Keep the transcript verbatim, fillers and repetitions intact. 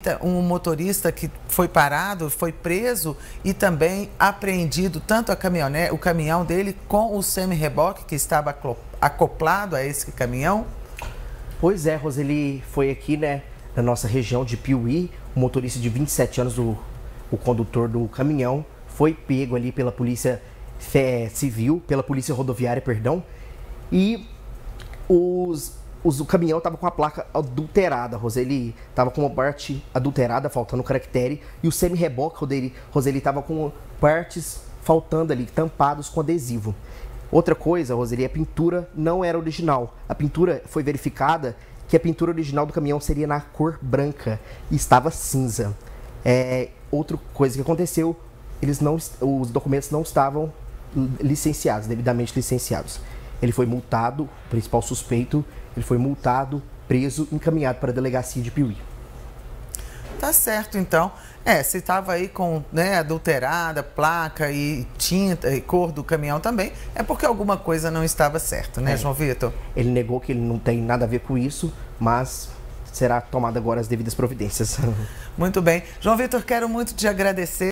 um motorista que foi parado, foi preso e também apreendido tanto a caminhonete, o caminhão dele com o semi-reboque que estava acoplado a esse caminhão? Pois é, Roseli, foi aqui, né, na nossa região de Piuí, o motorista de vinte e sete anos, o, o condutor do caminhão, foi pego ali pela polícia é, civil, pela polícia rodoviária, perdão, e os, os, o caminhão estava com a placa adulterada, Roseli, estava com uma parte adulterada, faltando caractere, e o semi-reboque, Roseli, Roseli estava com partes faltando ali, tampados com adesivo. Outra coisa, Roseli, a pintura não era original. A pintura foi verificada que a pintura original do caminhão seria na cor branca e estava cinza. É, outra coisa que aconteceu, eles não, os documentos não estavam licenciados, devidamente licenciados. Ele foi multado, o principal suspeito, ele foi multado, preso, encaminhado para a delegacia de Piuí. Tá certo, então. É, se estava aí com, né, adulterada, placa e tinta e cor do caminhão também, é porque alguma coisa não estava certa, né, é. João Vitor? Ele negou que ele não tem nada a ver com isso, mas será tomada agora as devidas providências. Muito bem. João Vitor, quero muito te agradecer.